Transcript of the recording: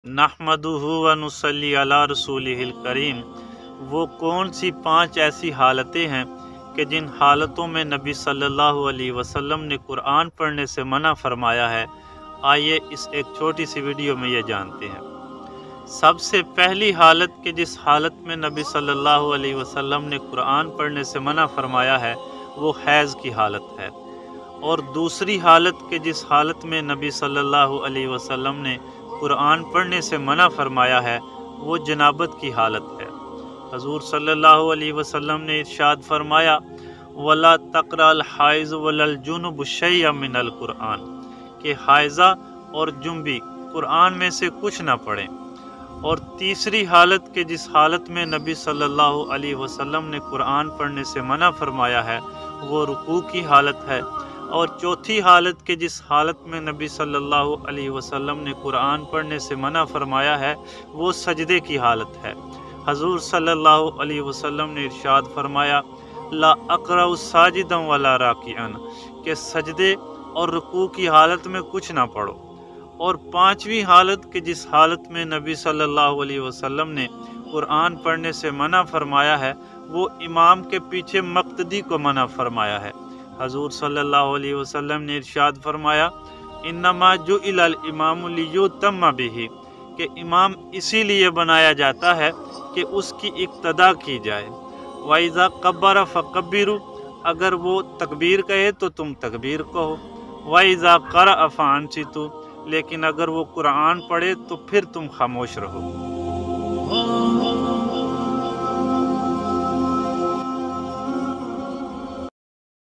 नहमदुहु व नुसल्ली अला रसूलिहिल करीम। वो कौन सी 5 ऐसी हालतें हैं कि जिन हालतों में नबी सल्लल्लाहु अलैहि वसल्लम ने कुरान पढ़ने से मना फरमाया है। आइए इस एक छोटी सी वीडियो में ये जानते हैं। सबसे पहली हालत कि जिस हालत में नबी सल्लल्लाहु अलैहि वसल्लम ने कुरान पढ़ने से मना फरमाया है वो हैज़ की हालत है, और दूसरी हालत कि जिस हालत में नबी सल्लल्लाहु अलैहि वसल्लम ने कुरान पढ़ने से मना फरमाया है वो जनाबत की हालत है। हजूर सल्लल्लाहु अलैहि वसल्लम ने इरशाद फरमाया, वला तक़राल हाइज़ वलल जुनुब शैअम मिनल कुरान, कि हाइज़ा और जुम्बी कुरान में से कुछ ना पढ़ें। और तीसरी हालत कि जिस हालत में नबी सल्लल्लाहु अलैहि वसल्लम ने कुरान पढ़ने से मना फरमाया है वो रुकू की हालत है। और चौथी हालत कि जिस हालत में नबी सल्लल्लाहु अलैहि वसल्लम ने कुरान पढ़ने से मना फरमाया है वो सजदे की हालत है। हजूर सल्लल्लाहु अलैहि वसल्लम ने इरशाद फरमाया, ला अक़रउ साजिदन वला राकिअन, कि सजदे और रुकू की हालत में कुछ ना पढ़ो। और पांचवी हालत कि जिस हालत में नबी सल्लल्लाहु अलैहि वसल्लम ने कुरान पढ़ने से मना फरमाया है वो इमाम के पीछे मक्तदी को मना फरमाया है। हजूर सल्लल्लाहु अलैहि वसल्लम ने इरशाद फरमाया, इन्नमा जुइलल इमामु लियुतम्मा बिही, कि इमाम इसीलिए बनाया जाता है कि उसकी इक्तदा की जाए। वाइज़ा कब्बरा फकब्बिरू, अगर वो तकबीर कहे तो तुम तकबीर कहो। वाइज़ा क़रअ फ़अन्सितू, लेकिन अगर वो कुरान पढ़े तो फिर तुम खामोश रहो।